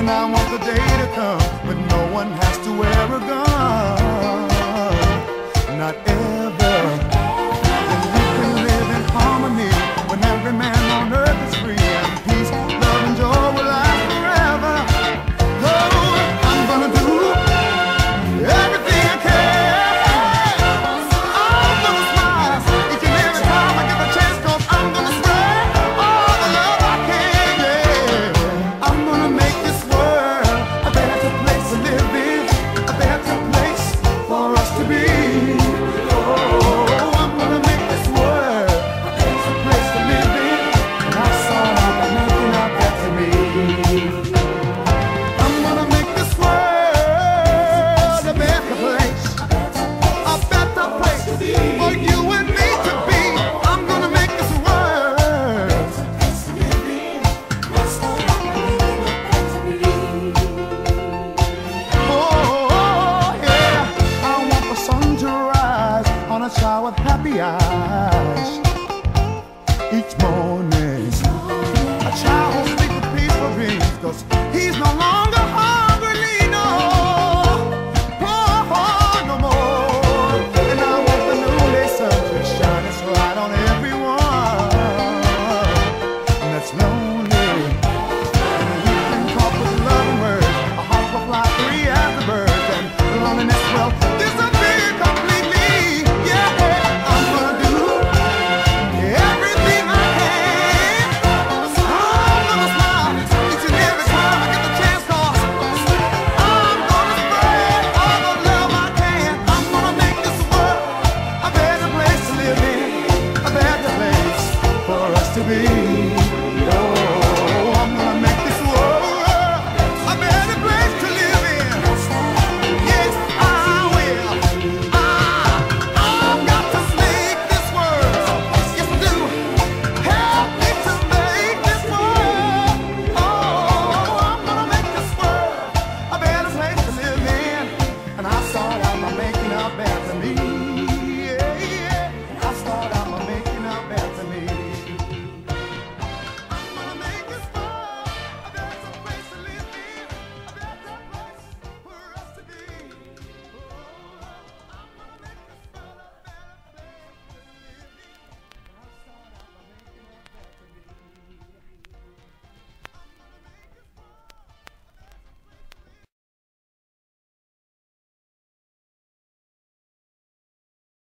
And I want the day to come when no one has to wear a gun. Not ever. Then we can live in harmony when every man on earth is free, and peace, love, and joy will last forever. Oh, I'm gonna do everything I can. I'm gonna smile each and every time I get the chance, 'cause I'm gonna spread all the love I can, yeah. I'm gonna make this world a better place to live in, a better place for us to be. Oh, I'm gonna make this world a better place to live in, and that's all I'm making out that to me. I'm gonna make this world a better place for you and me to be. I'm gonna make this world. Oh, yeah. I want the sun to rise on a child with happy eyes each morning. A child who speaks with peaceful dreams, 'cause he's no longer